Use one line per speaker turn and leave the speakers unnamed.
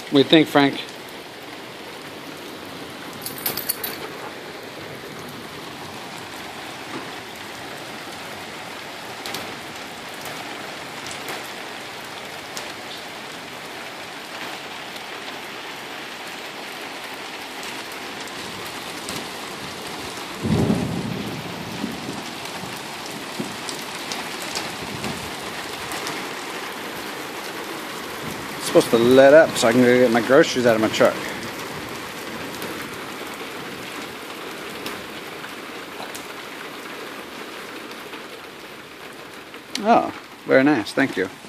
What do you think, Frank? Supposed to let up so I can go get my groceries out of my truck. Oh, very nice, thank you.